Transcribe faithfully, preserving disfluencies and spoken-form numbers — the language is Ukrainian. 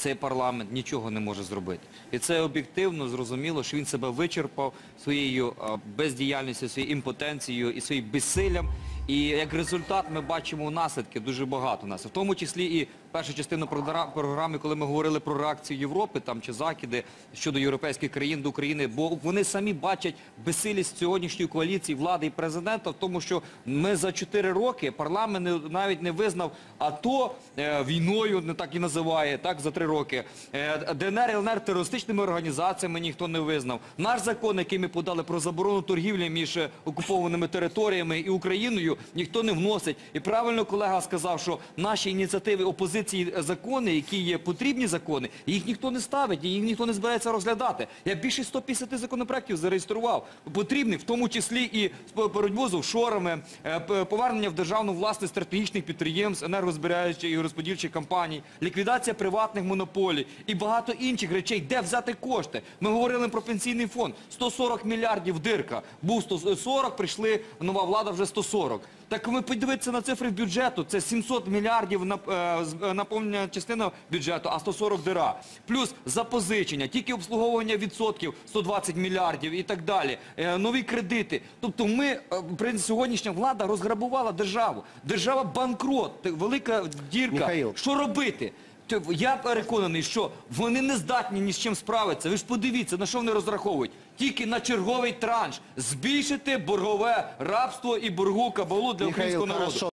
цей парламент нічого не може зробити. І це об'єктивно зрозуміло, що він себе вичерпав своєю бездіяльністю, своєю імпотенцією і своїм безсиллям. І як результат ми бачимо наслідки дуже багато нас. В тому числі і першу частину програми, коли ми говорили про реакцію Європи там, чи Закиди щодо європейських країн до України, бо вони самі бачать безсилість сьогоднішньої коаліції влади і президента в тому, що ми за чотири роки парламент навіть не визнав АТО е, війною, не так і називає, так, за три роки. Е, ДНР і ЛНР терористичними організаціями ніхто не визнав. Наш закон, який ми подали про заборону торгівлі між окупованими територіями і Україною, ніхто не вносить. І правильно колега сказав, що наші ініціативи опозиції закони, які є потрібні закони, їх ніхто не ставить, і їх ніхто не збирається розглядати. Я більше сто п'ятдесят законопроєктів зареєстрував, потрібних, в тому числі і боротьбу з офшорами, повернення в державну власність стратегічних підприємств, енергозберігаючих і розподільчих компаній, ліквідація приватних монополій і багато інших речей, де взяти кошти. Ми говорили про пенсійний фонд. сто сорок мільярдів дирка. Був сто сорок, прийшли, нова влада вже сто сорок. Так ми подивитися на цифри бюджету, це сімсот мільярдів наповнення частина бюджету, а сто сорок дира. Плюс запозичення, тільки обслуговування відсотків сто двадцять мільярдів і так далі. Нові кредити. Тобто ми, сьогоднішня влада розграбувала державу. Держава банкрот, велика дірка. Михаїл. Що робити? Я переконаний, що вони не здатні ні з чим справитися. Ви ж подивіться, на що вони розраховують. Тільки на черговий транш. Збільшити боргове рабство і боргову кабалу для українського народу.